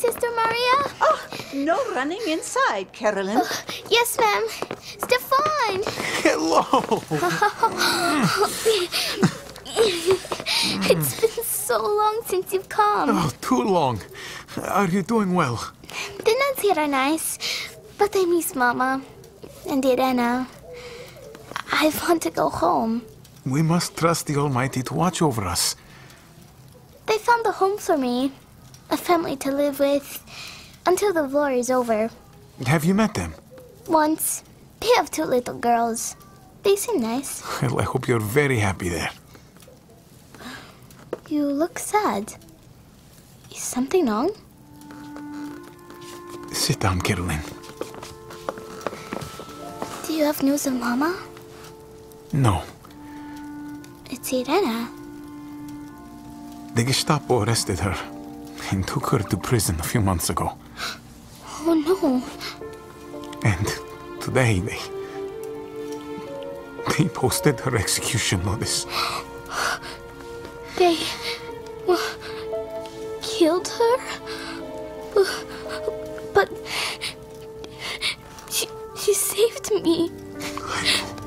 Sister Maria? Oh, no running inside, Carolyn. Yes, ma'am. Stefan! Hello! It's been so long since you've come. Oh, too long. Are you doing well? The nuns here are nice, but I miss Mama and Irena. I want to go home. We must trust the Almighty to watch over us. They found a home for me, a family to live with, until the war is over. Have you met them? Once. They have 2 little girls. They seem nice. Well, I hope you're very happy there. You look sad. Is something wrong? Sit down, Caroline. Do you have news of Mama? No. It's Irena. The Gestapo arrested her and took her to prison a few months ago. Oh no. And today they posted her execution notice. They killed her? But she saved me. I know.